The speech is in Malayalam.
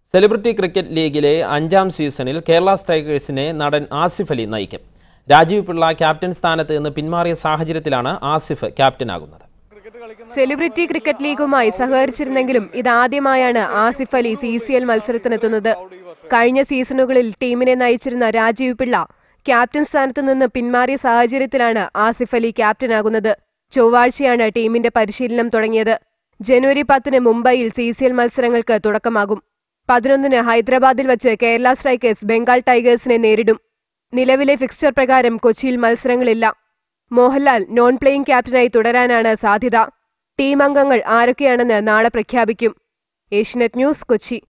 സെലിബ്രിറ്റി ക്രിക്കറ്റ് ലീഗിലെ 5ാം സീസണിൽ കേരള സ്ട്രൈക്കേഴ്സിനെ നടൻ ആസിഫ് അലി നയിക്കും. രാജീവ് പിള്ള ക്യാപ്റ്റൻ സ്ഥാനത്ത് നിന്ന് പിന്മാറിയ സാഹചര്യത്തിലാണ് ആസിഫ് ക്യാപ്റ്റനാകുന്നത്. സെലിബ്രിറ്റി ക്രിക്കറ്റ് ലീഗുമായി സഹകരിച്ചിരുന്നെങ്കിലും ഇതാദ്യമായാണ് ആസിഫ് അലി CCL മത്സരത്തിനെത്തുന്നത്. കഴിഞ്ഞ സീസണുകളിൽ ടീമിനെ നയിച്ചിരുന്ന രാജീവ് പിള്ള ക്യാപ്റ്റൻ സ്ഥാനത്ത് നിന്ന് പിന്മാറിയ സാഹചര്യത്തിലാണ് ആസിഫ് അലി ക്യാപ്റ്റനാകുന്നത്. ചൊവ്വാഴ്ചയാണ് ടീമിന്റെ പരിശീലനം തുടങ്ങിയത്. ജനുവരി 10 മുംബൈയിൽ CCL മത്സരങ്ങൾക്ക് തുടക്കമാകും. 11 ഹൈദരാബാദിൽ വച്ച് കേരള സ്ട്രൈക്കേഴ്സ് ബംഗാൾ ടൈഗേഴ്സിനെ നേരിടും. നിലവിലെ ഫിക്സ്ചർ പ്രകാരം കൊച്ചിയിൽ മത്സരങ്ങളില്ല. മോഹൻലാൽ നോൺ പ്ലേയിംഗ് ക്യാപ്റ്റനായി തുടരാനാണ് സാധ്യത. ടീം അംഗങ്ങൾ ആരൊക്കെയാണെന്ന് നാളെ പ്രഖ്യാപിക്കും. ഏഷ്യനെറ്റ് ന്യൂസ്, കൊച്ചി.